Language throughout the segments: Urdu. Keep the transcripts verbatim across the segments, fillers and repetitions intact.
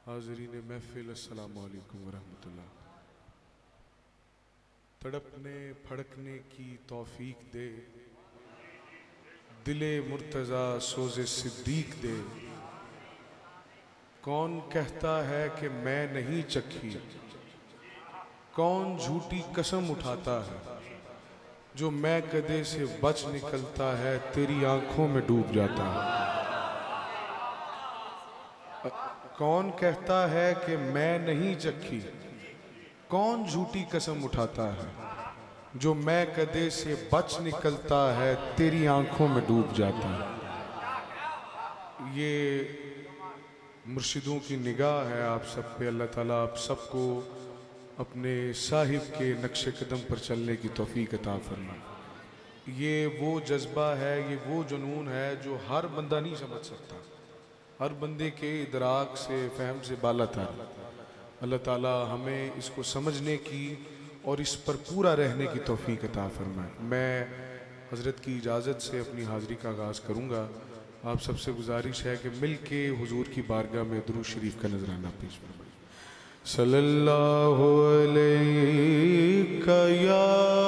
حاضرین محفل السلام علیکم ورحمۃ اللہ۔ تڑپنے پھڑکنے کی توفیق دے، دل مرتضیٰ سوز صدیق دے۔ کون کہتا ہے کہ میں نہیں چکھی، کون جھوٹی قسم اٹھاتا ہے، جو میں کدے سے بچ نکلتا ہے تیری آنکھوں میں ڈوب جاتا ہے۔ کون کہتا ہے کہ میں نہیں چکھی، کون جھوٹی قسم اٹھاتا ہے، جو میں کدے سے بچ نکلتا ہے تیری آنکھوں میں ڈوب جاتا ہے۔ یہ مرشدوں کی نگاہ ہے آپ سب پہ۔ اللہ تعالیٰ آپ سب کو اپنے صاحب کے نقش قدم پر چلنے کی توفیق عطا فرمائے۔ یہ وہ جذبہ ہے، یہ وہ جنون ہے جو ہر بندہ نہیں سمجھ سکتا، ہر بندے کے ادراک سے فہم سے بالا تر۔ اللہ تعالیٰ ہمیں اس کو سمجھنے کی اور اس پر پورا رہنے کی توفیق عطا فرمائے۔ میں حضرت کی اجازت سے اپنی حاضری کا آغاز کروں گا۔ آپ سب سے گزارش ہے کہ مل کے حضور کی بارگاہ میں درود شریف کا نذرانہ پیش فرمائیں۔ صلی اللہ علیہ یا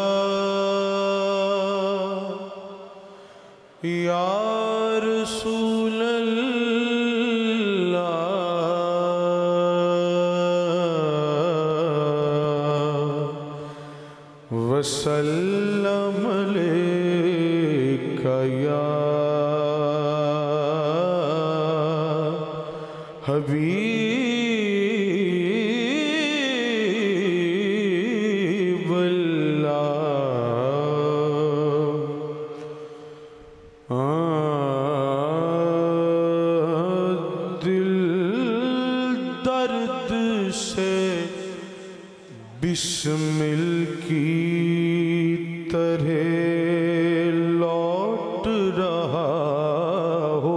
یا رسول اللہ وسلم علیک یا حبیب اللہ۔ دل درد سے بسمل کی طرح لوٹ رہا ہو،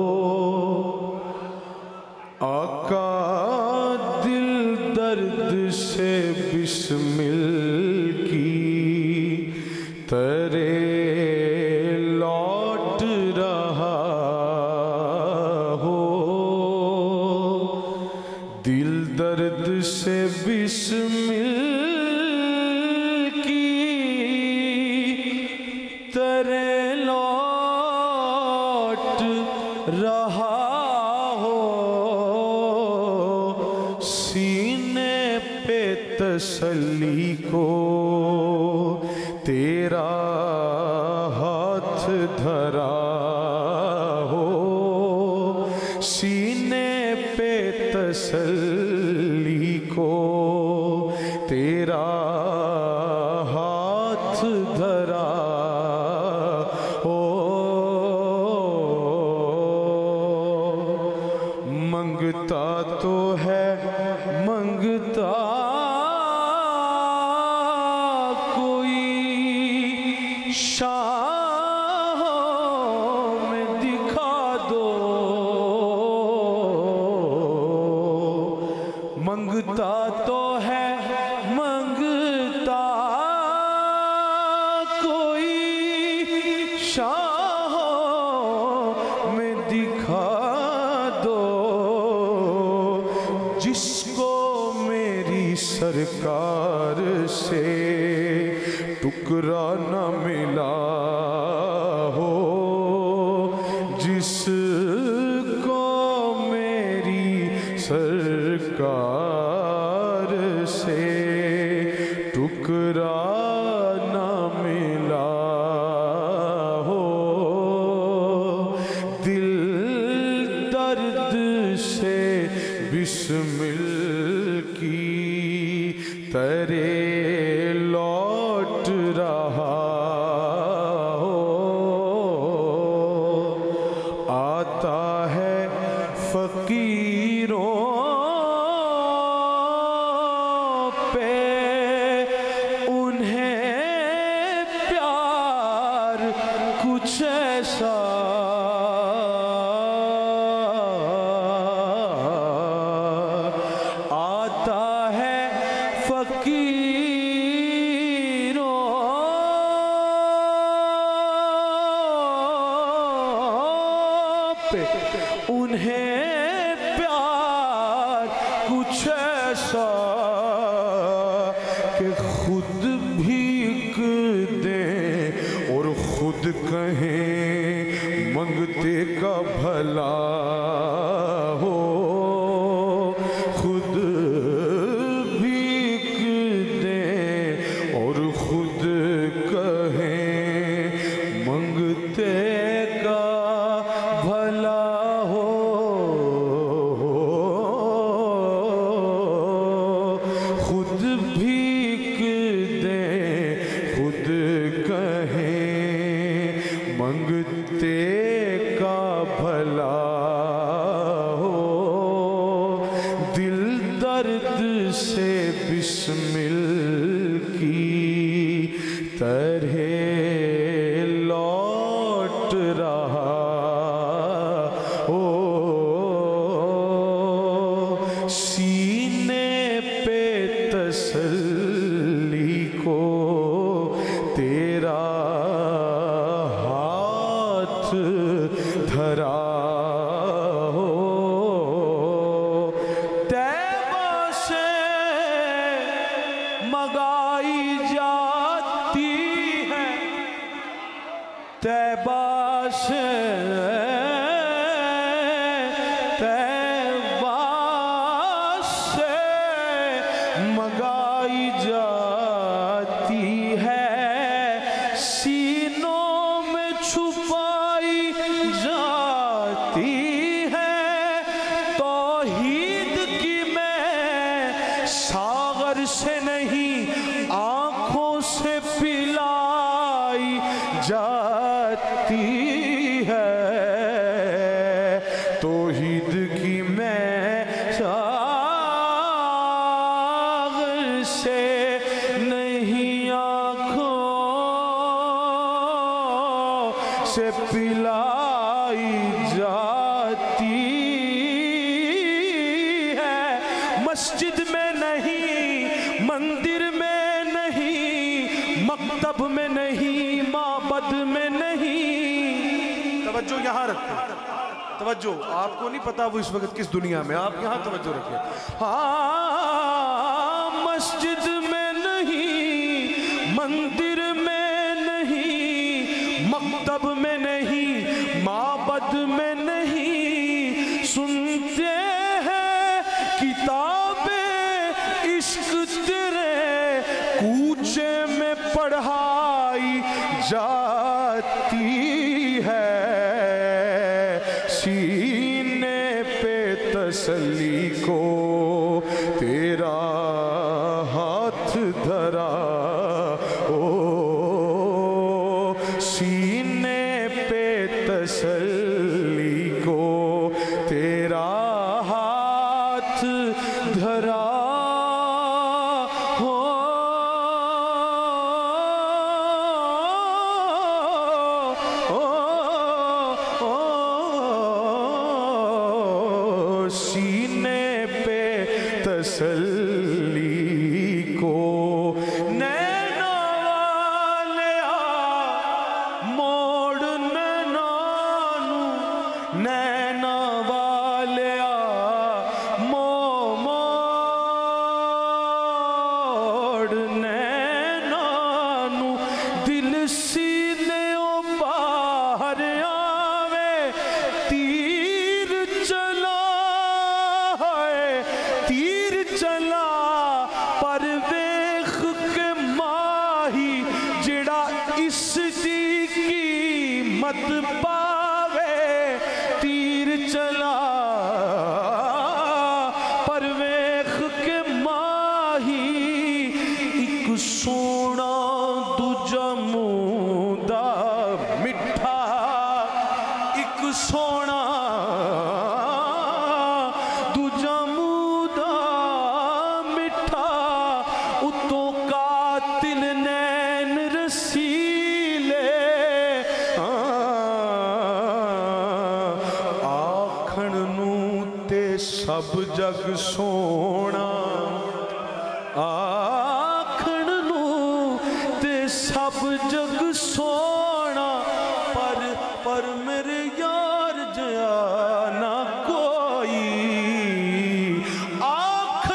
آقا دل درد سے بسمل کی طرح لوٹ رہا ہو، دل درد سے بسمل رہا ہو، سینے پہ تسلی کو تیرا ہاتھ دھرا ہو، سینے پہ تسلی کو تیرا ہاتھ دھرا ہو، منگتا تو ہے منگتا کوئی شاہوں میں دکھا دو، منگتا تو ہے منگتا کوئی شاہوں میں دکھا دو، جس کو میری سرکار سے ٹکرا نہ ملا ہو، جس کو میری سرکار سے ٹکرا نہ ملا ہو، دل درد سے بسمل کی طرح لوٹ رہا ہو، آتا ہے فقیروں پہ انہیں پیار کچھ ایسا، انہیں پیار کچھ ایسا کہ خود بھیک دیں اور خود کہیں منگتے کا بھلا ہو، خود بھیک دیں اور خود کہیں منگتے کا بھلا ہو، خود بھیک دیں خود کہیں منگتے کا بھلا ہو، دل درد سے بسمل کی طرح لوٹ رہا ہو، سینے پہ تسلی کو تیرا ہاتھ دھرا ہو، طیبہ سے منگائی جاتی ہے، طیبہ سے طیبہ سے منگائی جاتی ہے، سینوں میں چھپائی جاتی ہے، توحید کی میں ساغر سے نہیں آنکھوں سے پلائی جاتی ہے، توحید کی میں ساغر سے نہیں آنکھوں سے پلائی جاتی ہے، مسجد میں نہیں، مندر میں نہیں، مکتب میں نہیں، معبد میں نہیں، توجہ یہاں رکھیں، توجہ، آپ کو نہیں پتا وہ اس وقت کس دنیا میں، آپ یہاں توجہ رکھیں، ہاں مسجد میں نہیں، مندر میں نہیں، مکتب میں نہیں، معبد میں نہیں، سنتے ہیں کتاب عشق تیرے کوچے میں پڑھائی جاتی ہے، سینے پہ تسلی کو تیرا ہاتھ دھرا او، سینے پہ تسلی کو تیرا ہاتھ دھرا ہو، سینے پہ تسلی کو، نینا والیا موڑ نینا نو، نینا والیا مو موڑ نینا نو، دل سینے او باہر آوے، تیر چلا ہے، تیر چلا پر ویخ کے ماہی جڑا اس دی قیمت پاوے، تیر چلا پر ویخ کے ماہی، ایک سونا دوجا موندا مٹھا، ایک سونا دوجا موندا مٹھا، اتو قاتل نین رسیلے، آکھن نو تے سب جگ سونا، آکھن نو تے سب جگ سونا، پر پر میرے یار جیا نہ کوئی، آکھن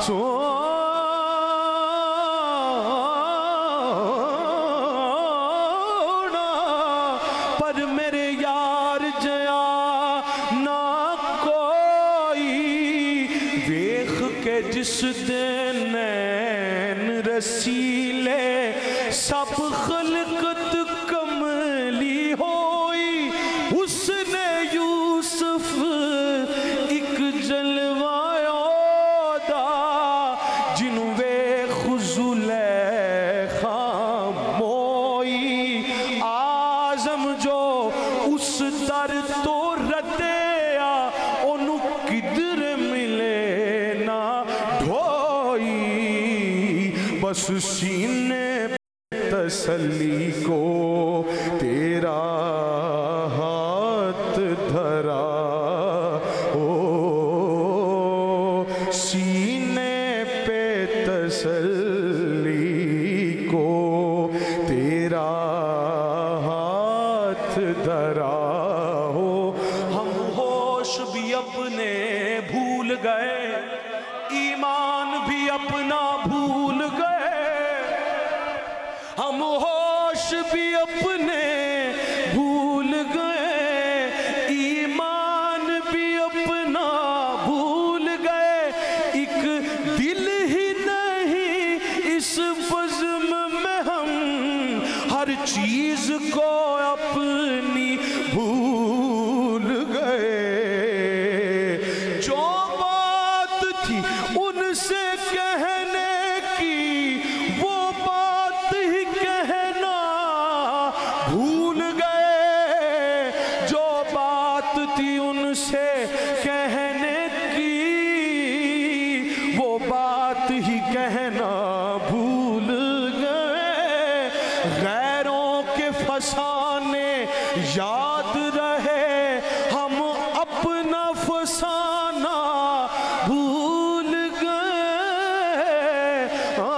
سونا پر میرے یار جیا نہ کوئی ویخ کے جس دن نین رسیلے سب خلقت کملی ہوئی اس نے یوسف ایک جلوہ دا جنوں ویخ زلیخا موئی آزم جو اس در تو ردیا انہوں کدھر ملے نہ ڈھوئی بس سینے تسلی کو تیرا ہاتھ دھرا او سینے پہ تسلی کو تیرا ہاتھ دھرا ہو ہم ہوش بھی اپنے بھول گئے ایمان بھی اپنا بھول گئے ہم ہوش بھی اپنے بھول گئے ایمان بھی اپنا بھول گئے ایک دل ہی نہیں اس بزم میں ہم ہر چیز کو اپنی بھول گئے جو بات تھی ان سے کہنے کی وہ بات ہی کہنا بھول گئے جو بات تھی ان سے کہنے کی وہ بات ہی کہنا بھول گئے غیروں کے فسانے یاد رہے ہم اپنا فسانہ بھول گئے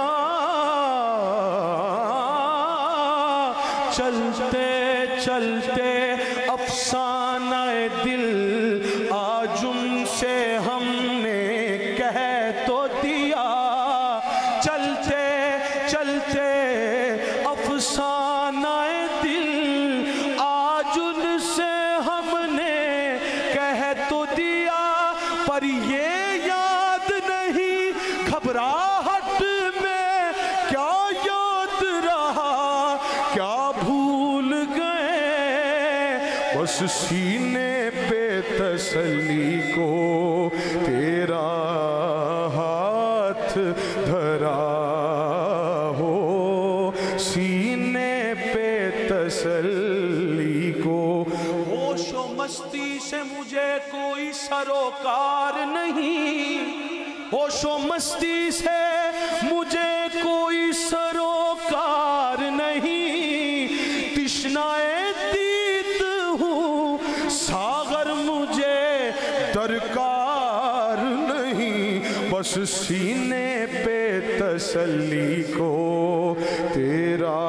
چلتے چلتے افسانہ دل آج ان سے ہم نے کہہ تو دیا چلتے چلتے افسانہ دل آج ان سے ہم نے کہہ تو دیا پر یہ یاد نہیں گھبراہٹ میں کیا یاد رہا کیا بھول گئے بس سینے پہ تسلی کو تیرا ہاتھ دھرا ہو سینے پہ تسلی کو ہوش و مستی سے مجھے کوئی سروکار نہیں ہوش و مستی سے مجھے کوئی سروکار نہیں تشنائے دید ہوں ساغر مجھے درکار نہیں بس سینے پہ تسلی کو تیرا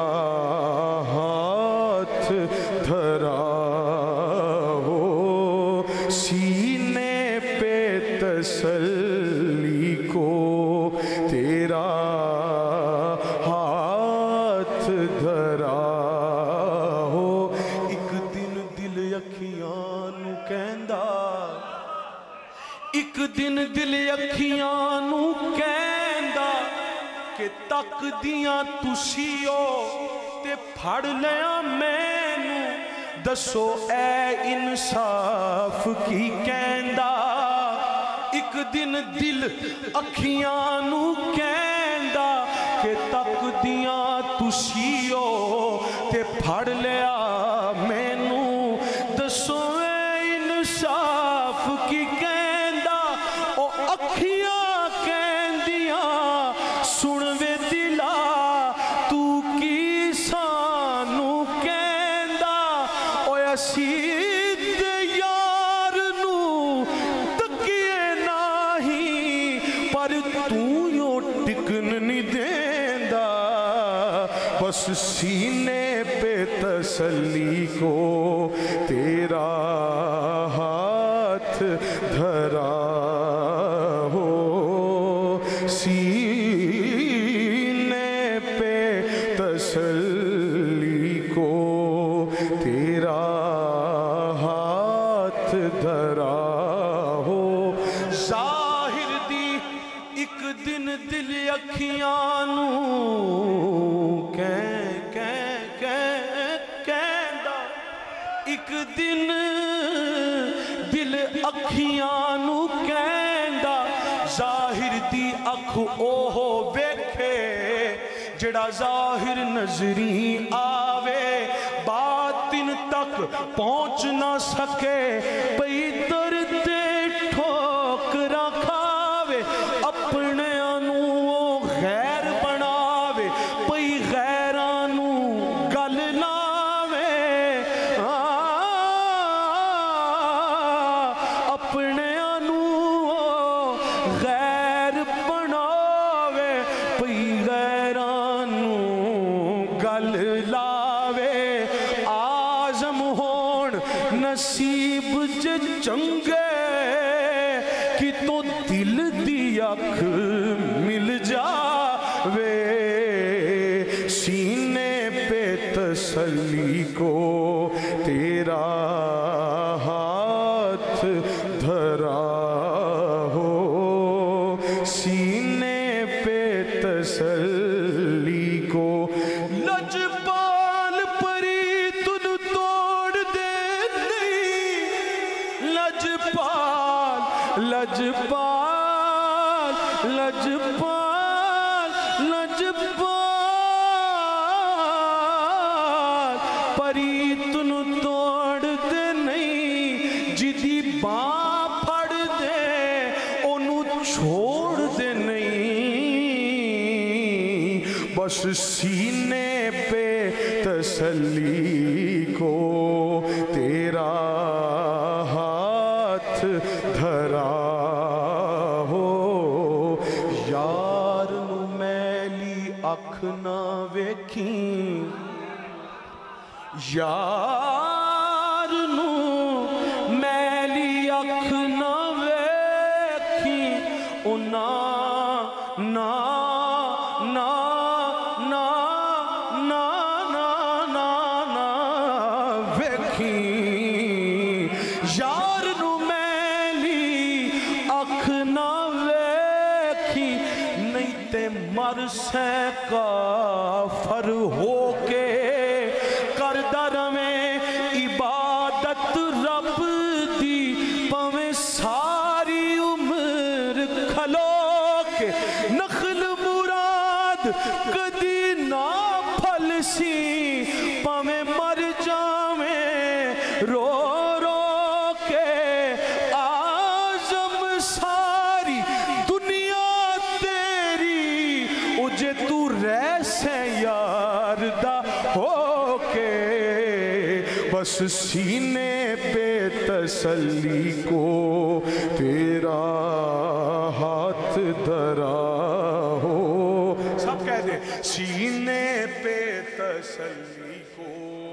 ہاتھ دھرا ہو سینے پہ تسلی کو تیرا ہاتھ دھرا ہو ایک دن دل اکھیاں نو کہندا ایک دن دل اکھیاں نو کہندا کہ تک دیاں تسیو تے پھڑ لیا مینوں دسو اے انصاف کی کہندا ایک دن دل اکھیاں نو کہندا کہ تک دیاں تسیو تے پھڑ لیا مینوں دسو اے انصاف کی کہندا او اکھیاں کہندیاں سن وے دلا تو کی سانو کہندا او اسید یار نو تکیے ناہی پر تو یوں ٹکن نہیں دیندا بس سینے پہ تسلی کو تیرا ہاتھ دھرا ہو सीने पे तसल्ली को तेरा हाथ धरा हो। ज़ाहिर दी एक दिन दिल अखियां नू कैं कैं कैं कहंदा, एक दिन दिल अखियां नू कहंदा, ज़ाहिर दी अख ओहो वेखे जड़ा ज़ाहिर नजरी आवे, बातिन तक पहुंच ना सके, पई दर्द दे ठोकरा खावे, अपने नू गैर बनावे, पई गैरां नू गल लावे, अपने नू गैर बनावे, पई गैरां नू गल लावे। आज़म होण नसीब ज चंगे कि तो दिल दी अख मिल जावे, सीने पे तसल्ली को तेरा हाथ धरा हो, सीने पे तसल्ली को। लजपाल परी तुन तोड़ दे नहीं, लजपाल लजपाल लजपाल लजपाल परी तुन तोड़ दे नहीं, जिदी बां फड़ दे ओनू छोड़ दे नहीं, बस सीने पे तसल्ली को तेरा हाथ धरा हो। यार नू मैली अख ना वेखी, यार नू मैली अख ना वेखी, ओ ना ना ना ना ना ना ना ना वेखी, यार नू मैली अख ना वेखी, नहीं ते मर से काफर होके करदा रवें इबादत रब दी, पवें सारी उम्र खलो के नखल मुराद कदी ना फलसी, पवें मर जावें रो रो के। आज़म सारी दुनिया तेरी उजे तू रह से यार दा होके, बस सीने पे तसल्ली को तेरा हाथ धरा हो। सब कह दे सीने पे तसल्ली को।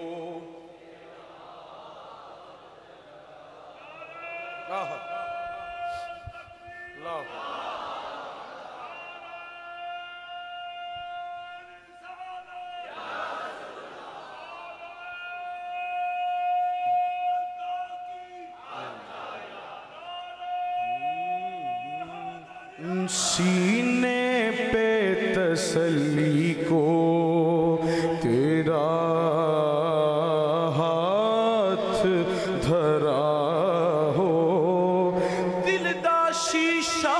आहा ला सीने पे तसल्ली को तेरा हाथ धरा हो। दिल दा शीशा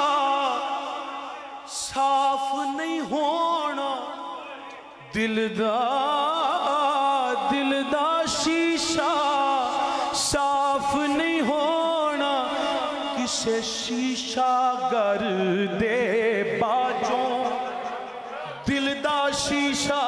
साफ नहीं होना, दिल दा दिल दा शीशा साफ नहीं होना, किसे शीशा गर दे बाजों, दिल दा शीशा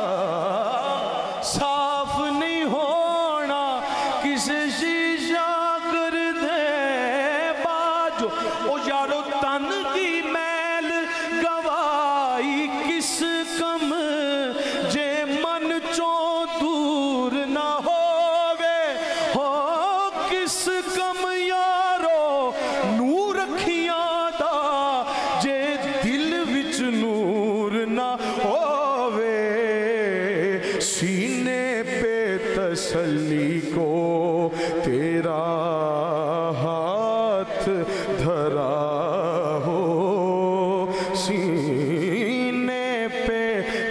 साफ नहीं होना, किसे शीशा कर दे बाजों। ओ यारो तन की मैल गवाई किस कम, जे मन चों दूर ना होवे, हो किस कम यारो नूर अखियां दा, जे दिल भी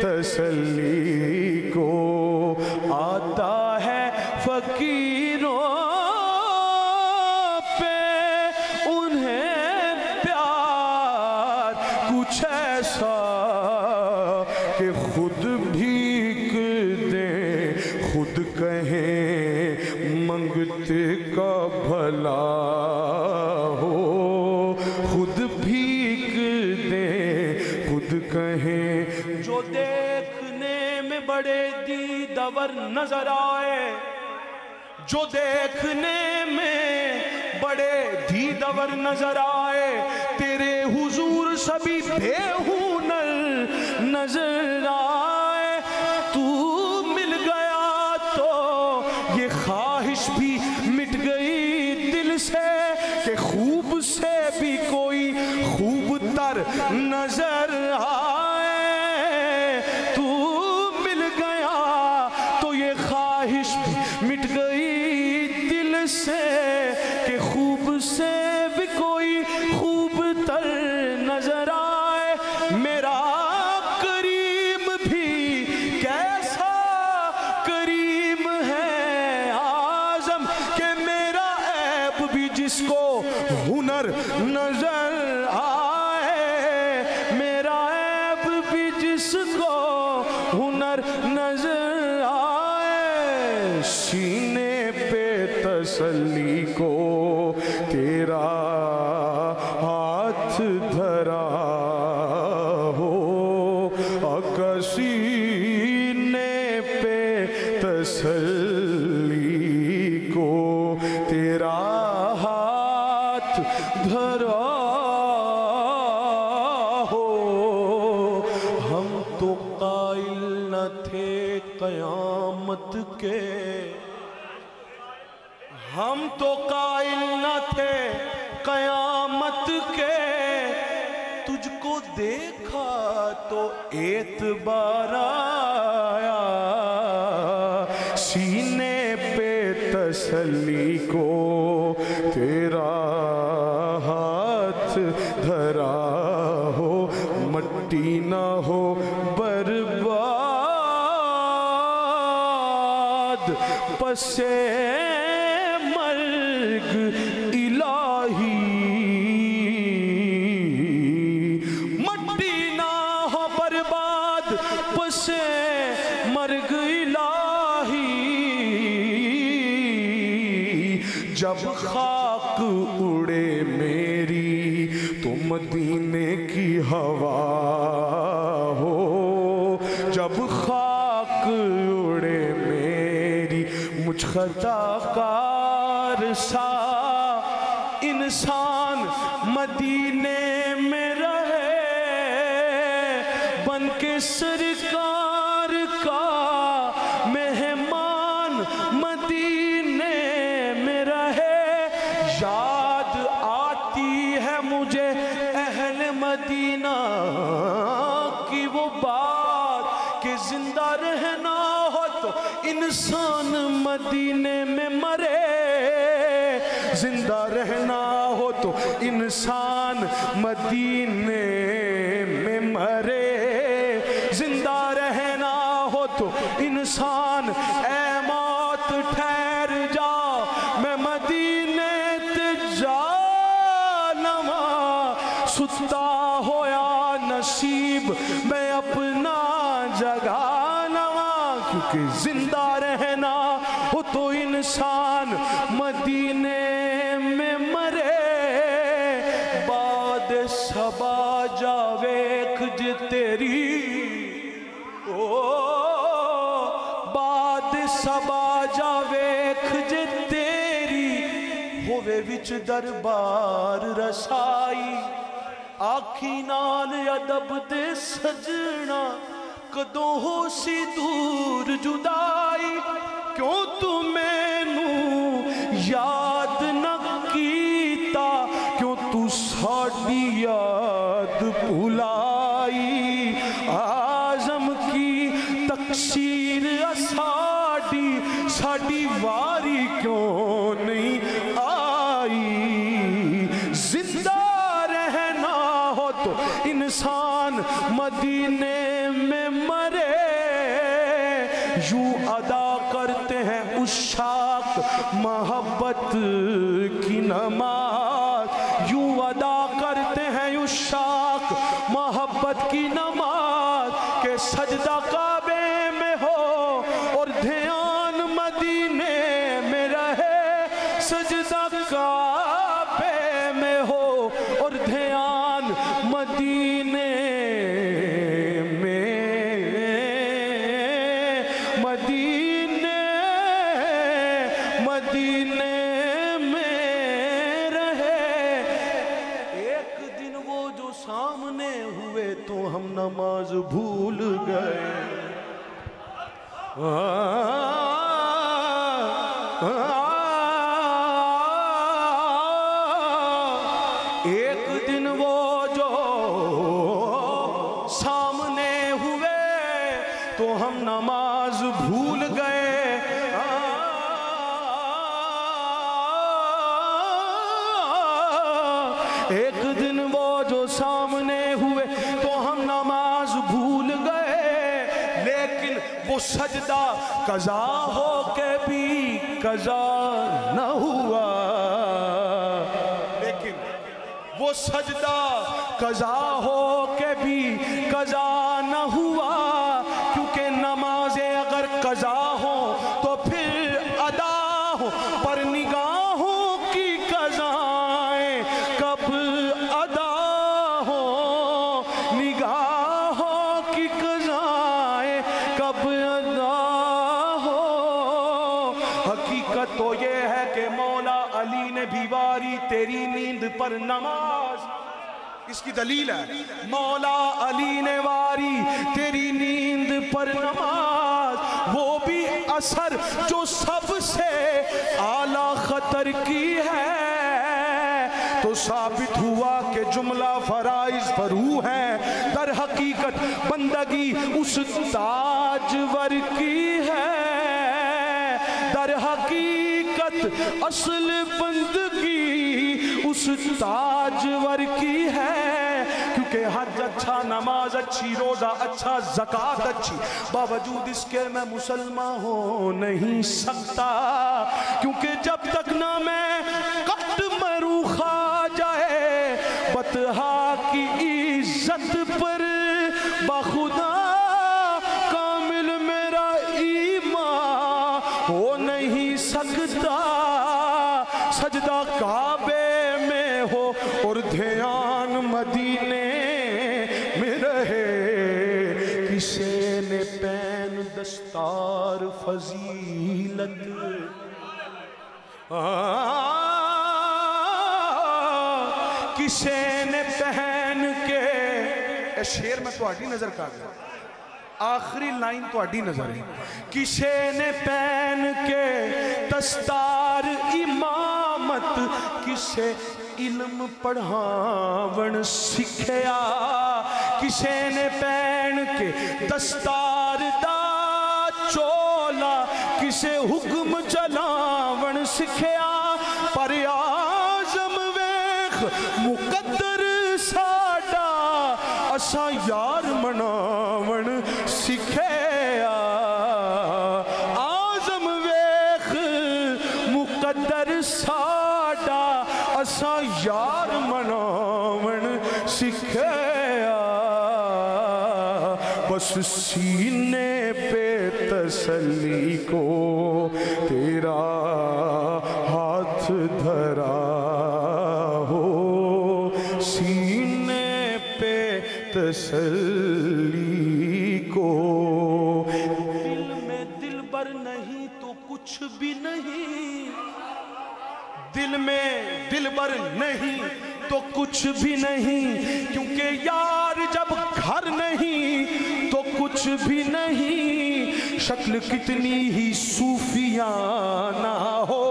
تسلی کو آتا ہے فقیروں پہ انہیں پیار کچھ ایسا کہ خود بھیک دیں خود کہیں منگتے کا بھلا ہو خود بھیک دیں خود کہیں جو دیکھنے میں بڑے دیدور نظر آئے جو دیکھنے میں بڑے دیدور نظر آئے تیرے حضور سبھی بے ہنر نظر آئے تو مل گیا تو یہ خواہش بھی مٹ گئی دل سے کہ خوب سے بھی کوئی خوب تر نظر آئے تو مل گیا تو یہ خواہش بھی مٹ گئی دل سے کہ خوب سے بھی کوئی خوب تر نظر آئے میرا کریم بھی کیسا کریم ہے اعظم کہ میرا عیب بھی جس کو ہنر نظر آئے میرا عیب بھی جس کو ہنر نظر آئے سینے پہ تسلی کو تیرا ہاتھ دھرا ہو اگر سینے پہ تسلی کو تیرا ہاتھ دھرا ہو ہم تو قائل نہ تھے قیامت کے ہم تو قائل نہ تھے قیامت کے تجھ کو دیکھا تو اعتبار آیا سینے پہ تسلی کو تیرا ہاتھ دھرا ہو مٹی نہ ہو برباد پسے مرگ الہی مٹی نہ ہو برباد پسے مرگ الہی جب خاک اڑے میری تو مدینے کی ہوا ہو جب خاک اڑے میری مجھ خطا کار سا انسان مدینے میں رہے بن کے سرکار کا مہمان مدینے میں رہے یاد آتی ہے مجھے اہل مدینہ کی وہ بات کہ زندہ رہنا ہو تو انسان مدینے میں مرے زندہ رہنا ہو تو انسان مدینے میں مرے زندہ رہنا ہو تو انسان اے موت ٹھہر جا میں مدینے تے جانواں ستا ہویا نصیب میں اپنا جگانواں کیونکہ زندہ رہنا ہو تو انسان مدینے میں مرے بعد سبا جا ویکھ جے تیری او بعد سبا جا ویکھ جے تیری ہووے وچ دربار رسائی آکھی نال ادب دے سجنا کدوں ہو سی دور جدائی کیوں تو مینوں یاد نہ کیتا کیوں تو ساڈی یاد بھلائی اعظم کی تقصیر ساڈی ساڈی واری کیوں نہیں آئی زندہ رہنا ہو تو انسان مدینے میں مرے یوں ادا کرتے ہیں عشاق محبت کی نماز یوں ادا کرتے ہیں عشاق محبت کی نماز کہ سجدہ کعبے میں ہو اور دھیان مدینے میں رہے سجدہ کعبے میں ہو اور دھیان مدینے نماز بھول گئے ایک دن وہ جو سامنے ہوئے تو ہم نماز بھول گئے ایک دن وہ جو سامنے ہوئے تو ہم نماز بھول گئے لیکن وہ سجدہ قضا ہو کے بھی قضا نہ ہوا لیکن وہ سجدہ قضا ہو کے بھی قضا نہ ہوا کیونکہ نمازیں اگر قضا ہو تو پھر ادا ہو پر نگاہوں کی قضائیں کب ادا ہو نگاہوں کی قضائیں کب ادا ہو حقیقت تو یہ ہے کہ مولا علی نے بھی واری تیری نیند پر نماز اس کی دلیل ہے مولا علی نے واری تیری نیند پر نماز وہ بھی اثر جو سب سے اعلیٰ خطر کی ہے تو ثابت ہوا کہ جملہ فرائض فرو ہے در حقیقت بندگی اس تاجور کی ہے در حقیقت اصل بندگی اس تاجور کی ہے کیونکہ حج اچھا نماز اچھی روزہ اچھا زکوٰۃ اچھی باوجود اس کے میں مسلمان ہو نہیں سکتا کیونکہ جب تک نہ میں قد مرو کھا جائے بطحا کی عزت پر بخدا کامل میرا ایمان ہو نہیں سکتا سجدہ کعبے میں ہو اور دھیان مدینے میں رہے کسے نے پین دستار فضیلت کسے نے پہن کے اے شیر میں تو آٹھی نظر کا گیا آخری لائن تو آڈی نظر ہے کسے نے پہن کے دستار امامت کسے علم پڑھاون سکھیا کسے نے پہن کے دستار دا چولا کسے حکم چلاون سکھیا پر اعظم ویخ مقدر ساڈا اسا یار مناون سکھیا اعظم ویخ مقدر ساڈا اسا یار مناون سکھیا بس سینے پہ تسلی کو تیرا ہاتھ دھرا ہو سینے پہ تسلی کو دل میں دل بر نہیں تو کچھ بھی نہیں دل میں دل بر نہیں تو کچھ بھی نہیں کیونکہ یار جب گھر نہیں تو کچھ بھی نہیں شکل کتنی ہی صوفیانہ ہو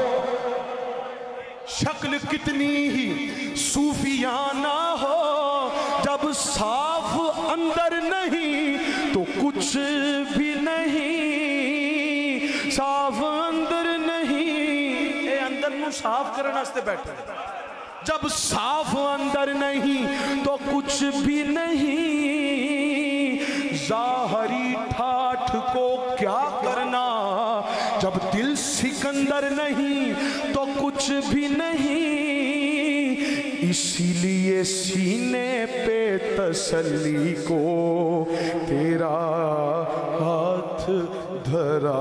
شکل کتنی ہی صوفیانہ ہو جب صاف اندر نہیں تو کچھ بھی نہیں صاف اندر نہیں اے اندر نو صاف کرنا استے بیٹھے جب صاف اندر نہیں تو کچھ بھی نہیں बाहरी ठाठ को क्या करना, जब दिल सिकंदर नहीं तो कुछ भी नहीं, इसीलिए सीने पे तसल्ली को तेरा हाथ धरा।